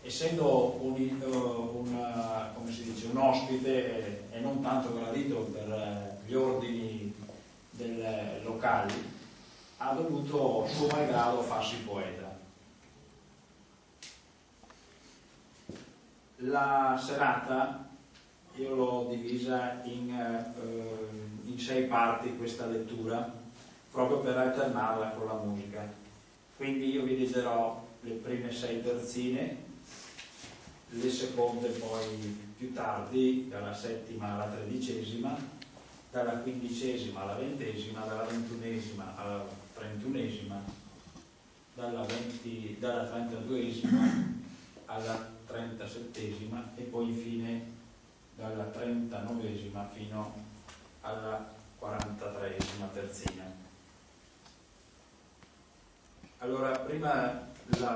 essendo come si dice, un ospite e non tanto gradito per gli ordini locali, ha dovuto suo malgrado farsi poeta. La serata io l'ho divisa in 6 parti, questa lettura, proprio per alternarla con la musica. Quindi io vi leggerò le prime 6 terzine, le seconde poi più tardi, dalla 7ª alla 13ª, dalla 15ª alla 20ª, dalla 21ª alla 31ª, dalla 32ª alla 37ª e poi infine dalla 39ª fino alla 43ª terzina. Allora, prima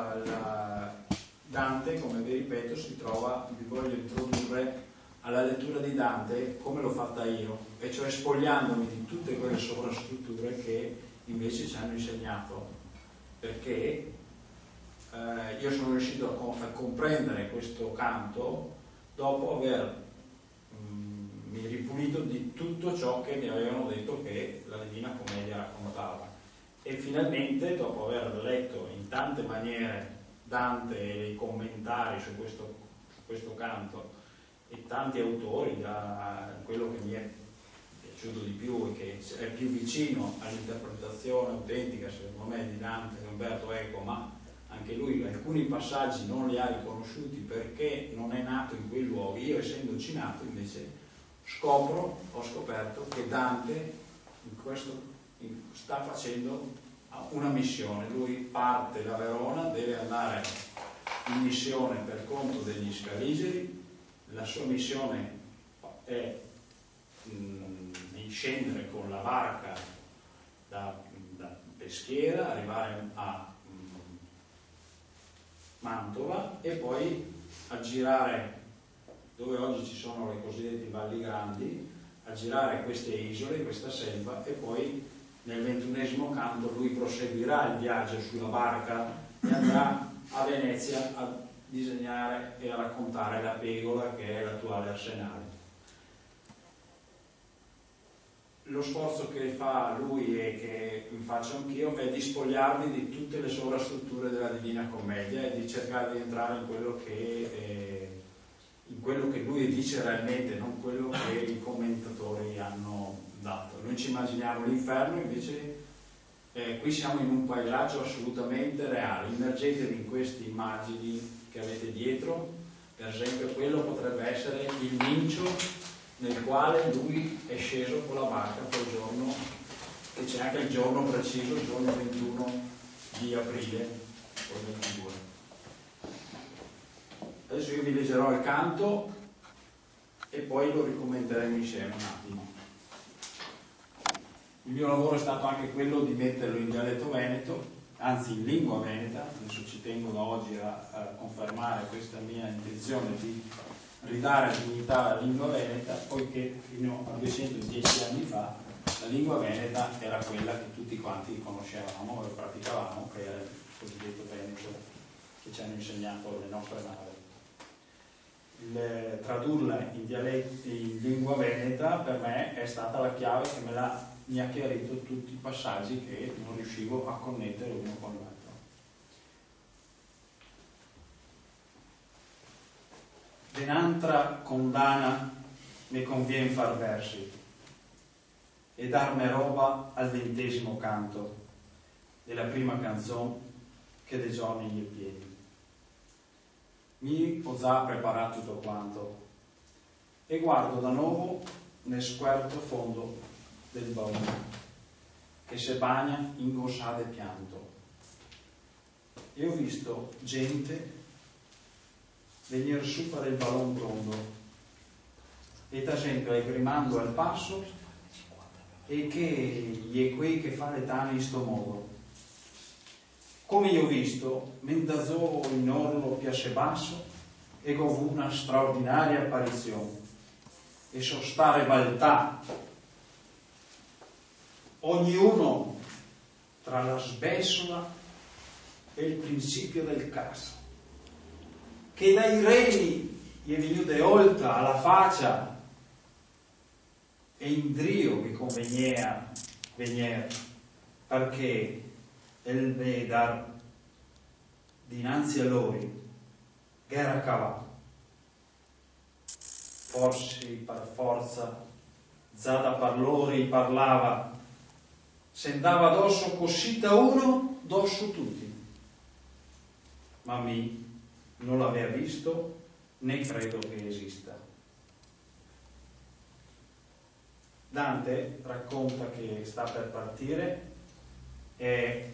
Dante, come vi ripeto, vi voglio introdurre alla lettura di Dante come l'ho fatta io, e cioè spogliandomi di tutte quelle sovrastrutture che invece ci hanno insegnato, perché io sono riuscito a comprendere questo canto dopo aver mi ripulito di tutto ciò che mi avevano detto che la Divina Commedia raccontava, e finalmente, dopo aver letto in tante maniere Dante e i commentari su questo canto e tanti autori, da quello che mi è piaciuto di più e che è più vicino all'interpretazione autentica secondo me di Dante, Umberto Eco, ma anche lui alcuni passaggi non li ha riconosciuti perché non è nato in quei luoghi. Io, essendoci nato, invece ho scoperto che Dante sta facendo una missione. Lui parte da Verona, deve andare in missione per conto degli Scaligeri. La sua missione è di scendere con la barca da Peschiera, arrivare a Mantova e poi a girare dove oggi ci sono le cosiddette valli grandi, a girare queste isole, questa selva, e poi nel 21° canto lui proseguirà il viaggio sulla barca e andrà a Venezia a disegnare e a raccontare la Pegola, che è l'attuale Arsenale. Lo sforzo che fa lui e che faccio anch'io è di spogliarmi di tutte le sovrastrutture della Divina Commedia e di cercare di entrare in quello che lui dice realmente, non quello che i commentatori hanno dato. Noi ci immaginiamo l'inferno, invece qui siamo in un paesaggio assolutamente reale. Immergetevi in queste immagini che avete dietro. Per esempio, quello potrebbe essere il Mincio nel quale lui è sceso con la barca quel giorno, e c'è anche il giorno preciso, il giorno 21 di aprile o 22. Adesso io vi leggerò il canto e poi lo ricommenteremo insieme un attimo. Il mio lavoro è stato anche quello di metterlo in dialetto veneto, anzi in lingua veneta. Adesso ci tengo da oggi a confermare questa mia intenzione di ridare dignità alla lingua veneta, poiché fino a 210 anni fa la lingua veneta era quella che tutti quanti conoscevamo e praticavamo, che era il cosiddetto veneto che ci hanno insegnato le nostre madri. Tradurla in lingua veneta per me è stata la chiave che mi ha chiarito tutti i passaggi che non riuscivo a connettere uno con l'altro. Den'altra condanna ne convien far versi e darme roba al 20° canto della prima canzone che dei giorni gli piedi. Mi ho già preparato tutto quanto e guardo da nuovo nel squerto fondo del baule che se bagna in gossade pianto, e ho visto gente venire su per il ballon pronto e ta sempre grimando al passo, e che gli è quei che fa le tane in sto modo. Come io ho visto, mentre zo in orlo piace basso, e ho avuto una straordinaria apparizione, e so stare baltà, ognuno tra la sbessola e il principio del caso. che dai reni gli è venuta oltre alla faccia e in drio che conveniva venire, perché il vedar dinanzi a loro che era cavato. Forse per forza già da parlori parlava, se andava addosso così da uno, addosso tutti. Ma mi non l'aveva visto né credo che esista. Dante racconta che sta per partire e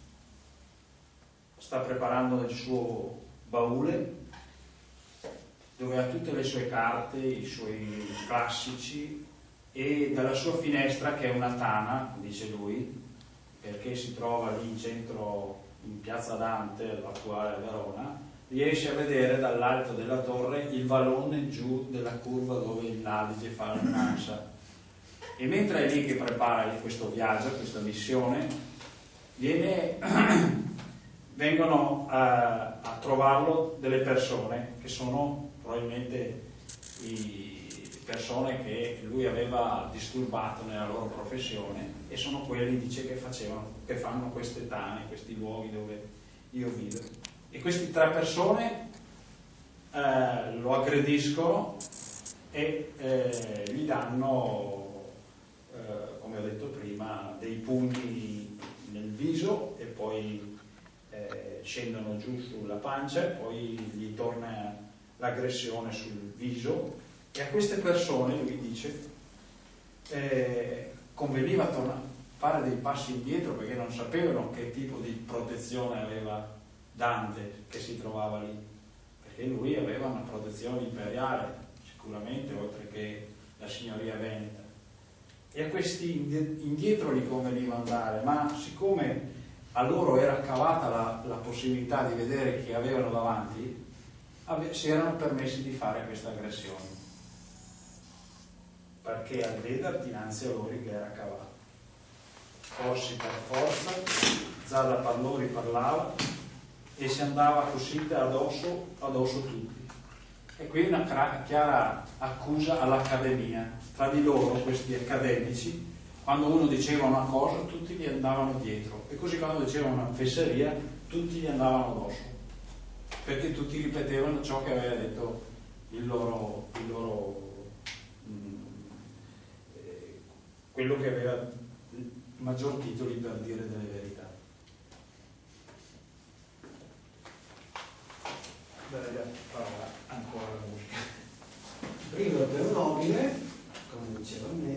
sta preparando il suo baule dove ha tutte le sue carte, i suoi classici, e dalla sua finestra, che è una tana, dice lui, perché si trova lì in centro, in piazza Dante, l'attuale Verona, riesce a vedere dall'alto della torre il vallone giù della curva dove il Adige fa la Nansa. E mentre è lì che prepara questo viaggio, questa missione, vengono a trovarlo delle persone che sono probabilmente persone che lui aveva disturbato nella loro professione, e sono quelli, dice, che fanno queste tane, questi luoghi dove io vivo. E queste 3 persone lo aggrediscono e gli danno, come ho detto prima, dei pugni nel viso e poi scendono giù sulla pancia e poi gli torna l'aggressione sul viso. E a queste persone, lui dice, conveniva fare dei passi indietro, perché non sapevano che tipo di protezione aveva Dante che si trovava lì, perché lui aveva una protezione imperiale sicuramente, oltre che la signoria veneta, e a questi indietro gli conveniva andare, ma siccome a loro era cavata la possibilità di vedere chi avevano davanti, si erano permessi di fare questa aggressione, perché al vedere dinanzi a loro che era cavato. Forse per forza, già da parlori parlava, e si andava così addosso tutti. E qui una chiara accusa all'accademia. Tra di loro, questi accademici, quando uno diceva una cosa, tutti gli andavano dietro, e così quando diceva una fesseria, tutti gli andavano addosso, perché tutti ripetevano ciò che aveva detto quello che aveva maggior titoli per dire delle verità. Bella parola, ancora la musica. Primo per un nobile, come diceva